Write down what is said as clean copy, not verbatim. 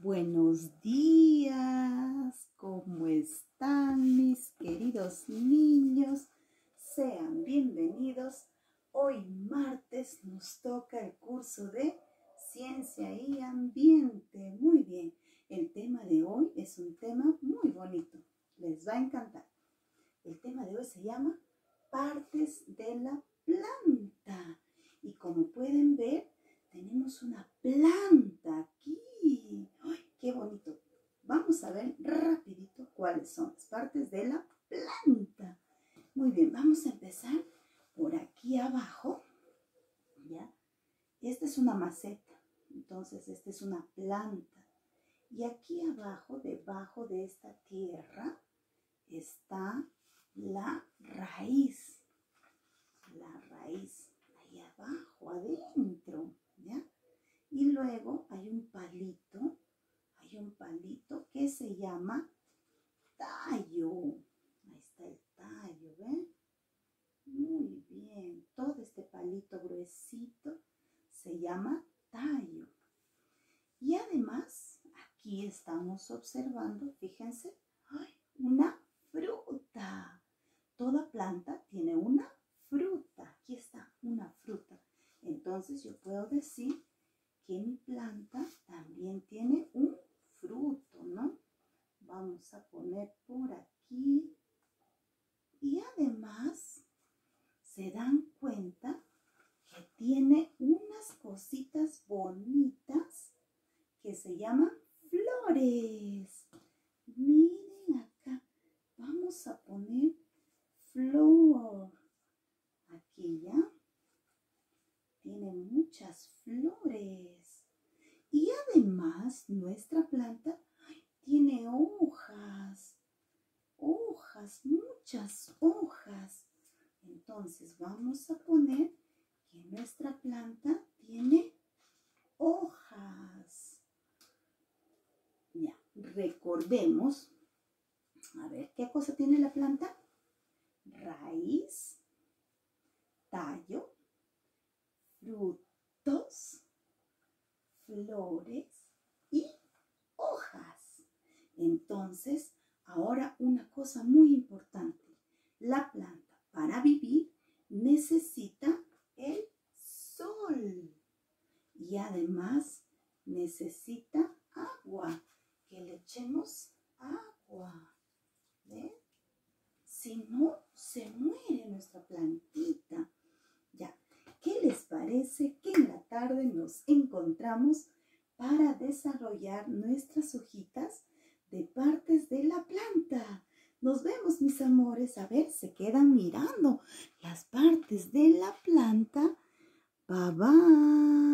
Buenos días, ¿cómo están mis queridos niños? Sean bienvenidos. Hoy martes nos toca el curso de Ciencia y Ambiente. Muy bien, el tema de hoy es un tema muy bonito, les va a encantar. El tema de hoy se llama partes de la planta. Y como pueden ver, tenemos una planta aquí. ¡Ay, qué bonito! Vamos a ver rapidito cuáles son las partes de la planta. Muy bien, vamos a empezar por aquí abajo. ¿Ya? Esta es una maceta, entonces esta es una planta. Y aquí abajo, debajo de esta tierra, está la raíz. La raíz, ahí abajo, adentro, ¿ya? Y luego hay un palito que se llama tallo. Ahí está el tallo, ¿ven? Muy bien, todo este palito gruesito se llama tallo. Y además, aquí estamos observando, fíjense, ¡ay!, una fruta. Toda planta tiene una fruta. Aquí está una fruta. Entonces yo puedo decir que mi planta también tiene un fruto, ¿no? Vamos a poner por aquí. Y además se dan cuenta que tiene unas cositas bonitas que se llaman flores. Miren acá. Vamos a poner flor. Aquí ya tiene muchas flores. Y además nuestra planta tiene hojas. Hojas, muchas hojas. Entonces vamos a poner que nuestra planta tiene hojas. Ya, recordemos. A ver, ¿qué cosa tiene la planta? Raíz, tallo, frutos, flores y hojas. Entonces, ahora una cosa muy importante. La planta para vivir necesita el sol y además necesita agua, que le echemos agua. ¿Ven? Si no, se muere nuestra plantita. Ya, ¿qué les parece que en la tarde nos encontramos para desarrollar nuestras hojitas de partes de la planta? Nos vemos, mis amores. A ver, se quedan mirando las partes de la planta. Bye, bye.